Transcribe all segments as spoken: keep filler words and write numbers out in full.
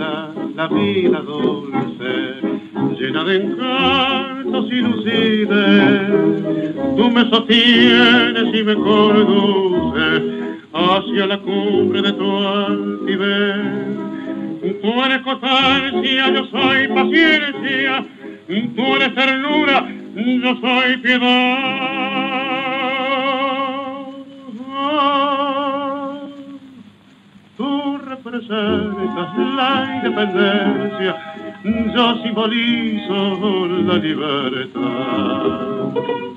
vida, la vida dulce, llena de encantos y lucidez. Tú me sostienes y me conduces hacia la cumbre de tu altivez. Tú eres constancia, yo soy paciencia, tú eres ternura, yo soy piedad. Tú representas la independencia, yo simbolizo la libertad.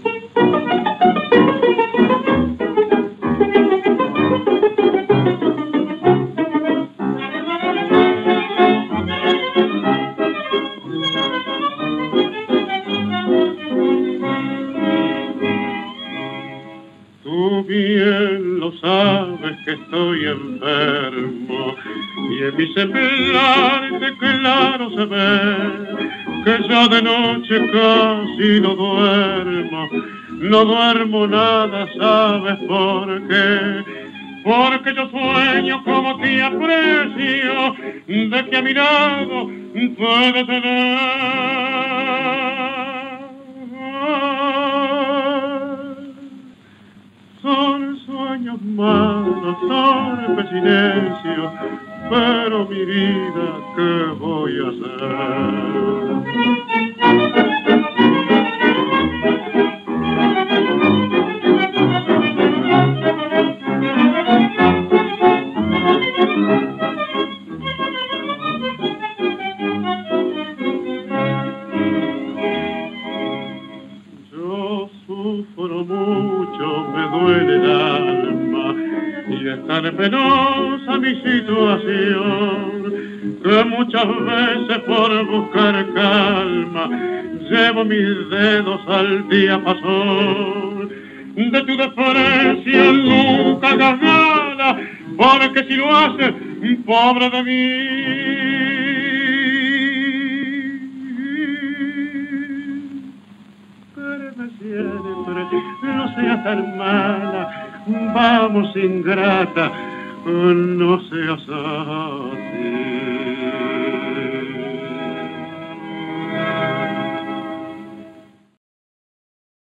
Tú bien lo sabes que estoy enfermo y en mi semblante claro se ve que ya de noche casi no duermo, no duermo nada, ¿sabes por qué? Porque yo sueño como te aprecio, de que a mi lado puedes tener. Son sueños malos, torpe silencio, pero mi vida, ¿qué voy a hacer? Yo sufro mucho, me duele el alma y es tan penosa mi situación que muchas veces por buscar calma llevo mis dedos al diapasón de tu desprecio. Nunca hagas nada, porque si lo haces, pobre de mí. Siempre, no seas tan mala, vamos ingrata, no seas así.